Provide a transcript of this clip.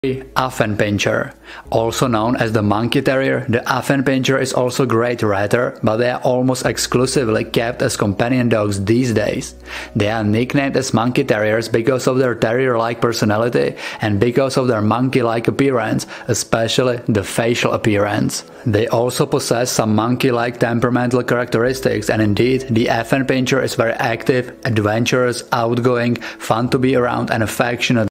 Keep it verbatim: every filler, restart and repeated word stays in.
Affenpinscher. Also known as the monkey terrier, the Affenpinscher is also a great ratter, but they are almost exclusively kept as companion dogs these days. They are nicknamed as monkey terriers because of their terrier-like personality and because of their monkey-like appearance, especially the facial appearance. They also possess some monkey-like temperamental characteristics, and indeed, the Affenpinscher is very active, adventurous, outgoing, fun to be around and affectionate.